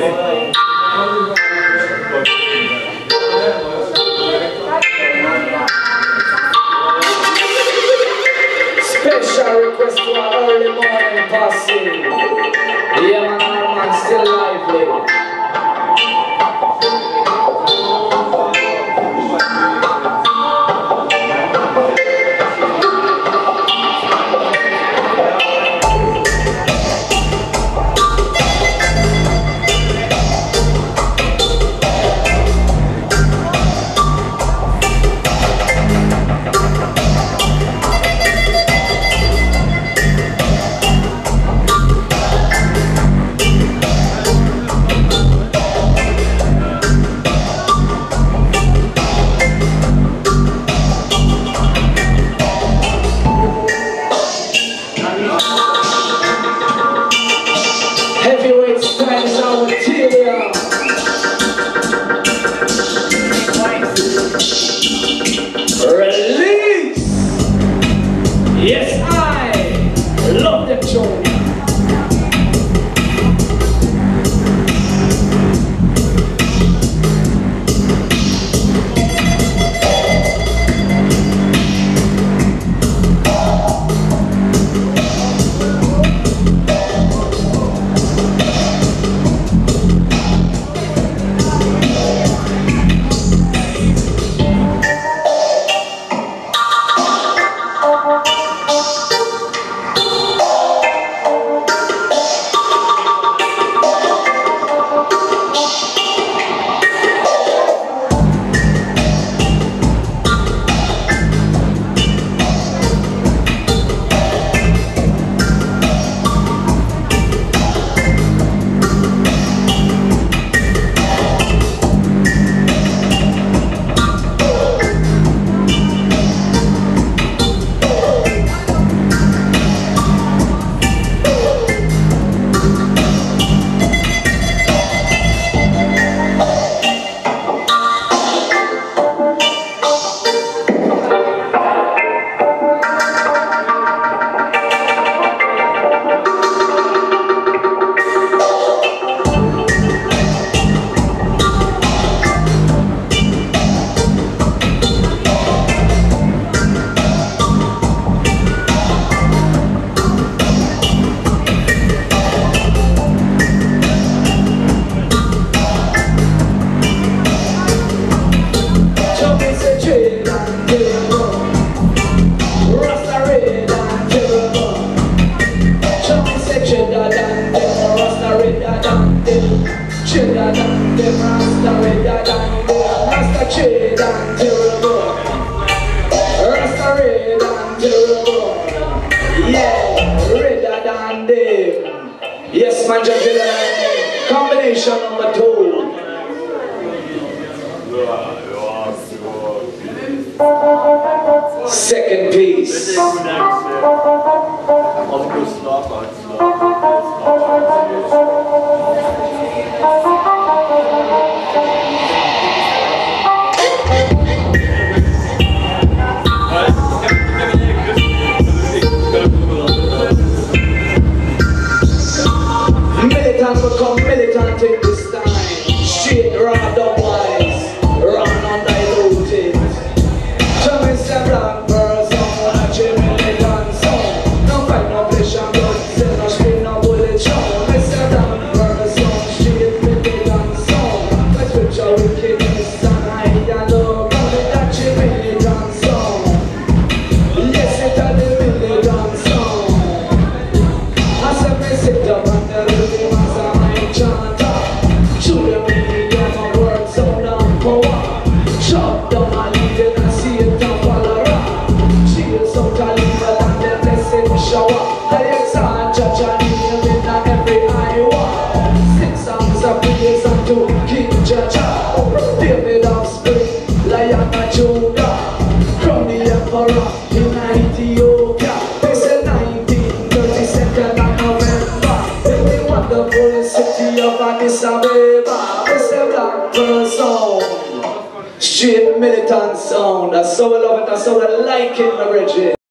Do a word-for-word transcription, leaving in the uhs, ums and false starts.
Special request to our early morning posse. Yeah, man, our man still lively. Yes, I love them tunes. Yes, man, just combination number two. Second piece. Militant become militant in this time. Straight, raw, dumb wise, run undiluted. Tell me some black person, watch a militant song. No fight, no pleasure, blood, say no scream, no bullet show. Mister Black person, straight militant song. My scripture wickedness and hide and love. That's a militant song. Yes, it's a militant song. I said me sit up and tell you as a mind chanter. Shoot them in the game of work, sound and power. Chop down a lead and see it and follow her. She is out a leader and the blessing shower. I exalt judge and name in every Iowa. Six songs of praise unto King Jaja. David of Spring, Lion of Judah. Crown the Emperor in Ethiopia. They said nineteen thirty-second of November. In the wonderful city of Addis Ababa. Mister Black person, straight militant sound. That's so we love it, that's so we like it, my brethren.